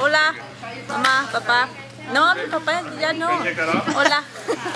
Hola, mamá, papá. No, mi papá ya no. Hola.